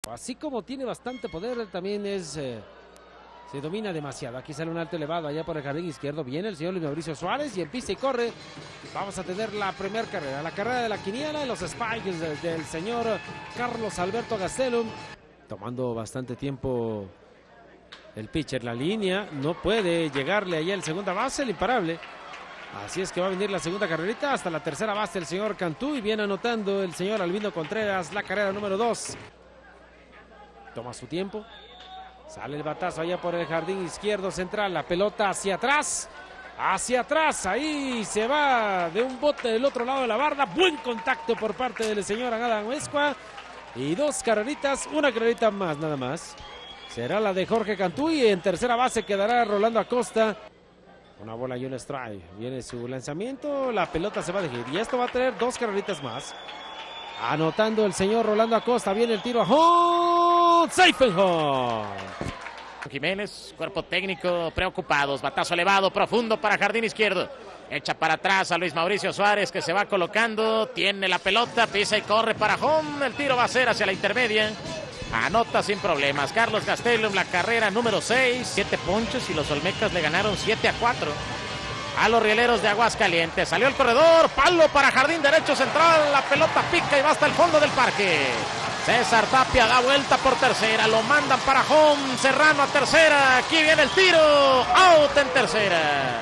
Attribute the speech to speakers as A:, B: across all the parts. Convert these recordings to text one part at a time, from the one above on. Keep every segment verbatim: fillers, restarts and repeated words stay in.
A: Así como tiene bastante poder, también es eh, se domina demasiado. Aquí sale un alto elevado allá por el jardín izquierdo. Viene el señor Luis Mauricio Suárez y empieza y corre. Vamos a tener la primera carrera, la carrera de la quiniela de los Spikes del, del señor Carlos Alberto Gastelum. Tomando bastante tiempo el pitcher, la línea. No puede llegarle allá el segunda base, el imparable. Así es que va a venir la segunda carrerita hasta la tercera base el señor Cantú y viene anotando el señor Albino Contreras la carrera número dos. Toma su tiempo. Sale el batazo allá por el jardín izquierdo central. La pelota hacia atrás. Hacia atrás. Ahí se va de un bote del otro lado de la barda. Buen contacto por parte del señor Adam Amezcua. Y dos carreritas. Una carrerita más nada más. Será la de Jorge Cantú y en tercera base quedará Rolando Acosta. Una bola y un strike. Viene su lanzamiento. La pelota se va a dejar. Y esto va a tener dos carreritas más. Anotando el señor Rolando Acosta. Viene el tiro a home. Safe and home.
B: Jiménez, cuerpo técnico preocupados. Batazo elevado, profundo para jardín izquierdo. Echa para atrás a Luis Mauricio Suárez que se va colocando. Tiene la pelota, pisa y corre para home. El tiro va a ser hacia la intermedia. Anota sin problemas. Carlos Gastelum, la carrera número seis. Siete ponches y los Olmecas le ganaron siete a cuatro a los Rieleros de Aguascalientes. Salió el corredor, palo para jardín derecho central. La pelota pica y va hasta el fondo del parque. César Tapia da vuelta por tercera. Lo mandan para home. Serrano a tercera. Aquí viene el tiro. Out en tercera.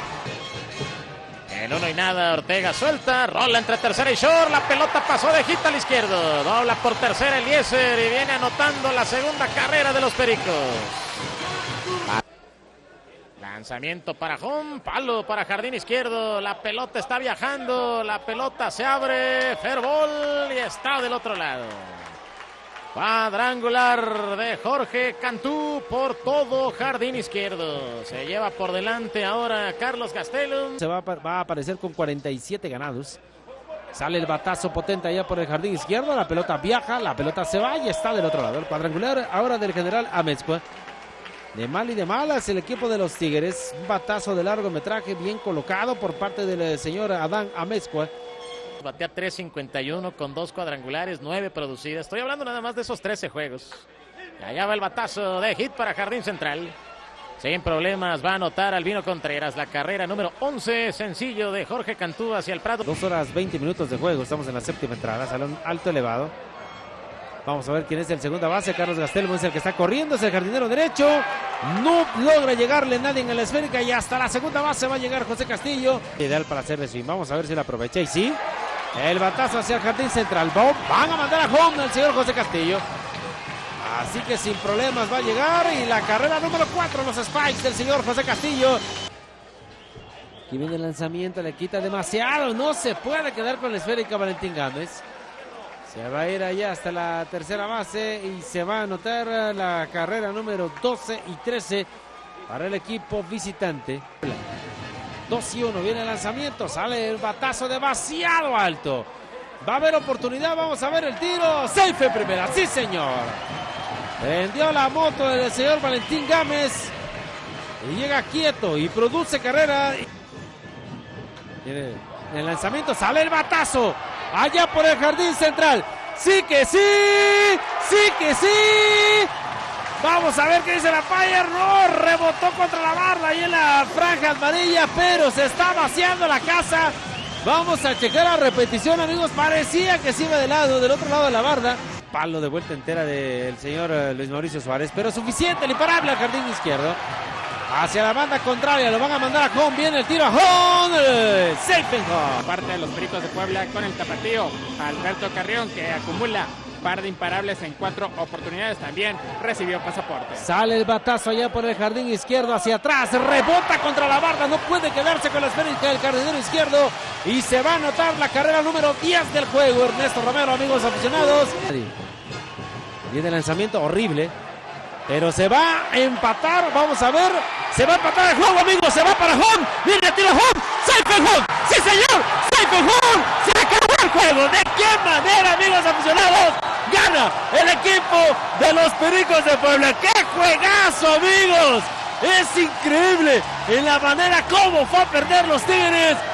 B: En uno y nada, Ortega suelta, rola entre tercera y short, la pelota pasó de hit al izquierdo, dobla por tercera Eliezer y viene anotando la segunda carrera de los Pericos. Lanzamiento para home, palo para jardín izquierdo, la pelota está viajando, la pelota se abre, fair ball y está del otro lado. Cuadrangular de Jorge Cantú por todo jardín izquierdo. Se lleva por delante ahora Carlos Gastelum.
A: Se va a, va a aparecer con cuarenta y siete ganados. Sale el batazo potente allá por el jardín izquierdo. La pelota viaja, la pelota se va y está del otro lado. El cuadrangular ahora del general Amezcua. De mal y de malas el equipo de los Tigres. Un batazo de largometraje bien colocado por parte del señor Adán Amezcua.
B: Batea tres cincuenta y uno con dos cuadrangulares, nueve producidas. Estoy hablando nada más de esos trece juegos. Y allá va el batazo de hit para jardín central. Sin problemas va a anotar Albino Contreras. La carrera número once, sencillo de Jorge Cantú hacia el Prado.
A: Dos horas veinte minutos de juego. Estamos en la séptima entrada. Salón alto elevado. Vamos a ver quién es el segunda base. Carlos Gastelum es el que está corriendo. Es el jardinero derecho. No logra llegarle nadie en la esférica. Y hasta la segunda base va a llegar José Castillo. Ideal para hacerle swing. Vamos a ver si la aprovecha. Y sí. El batazo hacia el jardín central. Van a mandar a home al señor José Castillo. Así que sin problemas va a llegar. Y la carrera número cuatro, los Spikes del señor José Castillo. Aquí viene el lanzamiento. Le quita demasiado. No se puede quedar con la esférica Valentín Gámez. Se va a ir allá hasta la tercera base. Y se va a anotar la carrera número doce y trece para el equipo visitante. dos y uno, viene el lanzamiento, sale el batazo demasiado alto. Va a haber oportunidad, vamos a ver el tiro. Safe en primera, sí señor. Prendió la moto del señor Valentín Gámez. Y llega quieto y produce carrera. Viene el lanzamiento, sale el batazo. Allá por el jardín central. Sí que sí, sí que sí. Vamos a ver qué dice la Fire. No, rebotó contra la barra ahí en la franja amarilla, pero se está vaciando la casa. Vamos a checar la repetición, amigos. Parecía que se iba de lado, del otro lado de la barda. Palo de vuelta entera del señor Luis Mauricio Suárez, pero suficiente, el imparable al jardín izquierdo. Hacia la banda contraria, lo van a mandar a home. Viene el tiro a home. Safe and home.
C: Parte de los Pericos de Puebla con el tapatío Alberto Carrión, que acumula par de imparables en cuatro oportunidades, también recibió pasaporte.
A: Sale el batazo allá por el jardín izquierdo hacia atrás, rebota contra la barda, no puede quedarse con la esférica del jardinero izquierdo y se va a anotar la carrera número diez del juego. Ernesto Romero, amigos aficionados. Viene el lanzamiento horrible, pero se va a empatar, vamos a ver, se va a empatar el juego, amigos, se va para home, viene el tiro home, safe and home, sí señor, safe and home, se acabó el juego. ¿De qué manera, amigos aficionados? Gana el equipo de los Pericos de Puebla. ¡Qué juegazo, amigos! Es increíble en la manera como fue a perder los Tigres.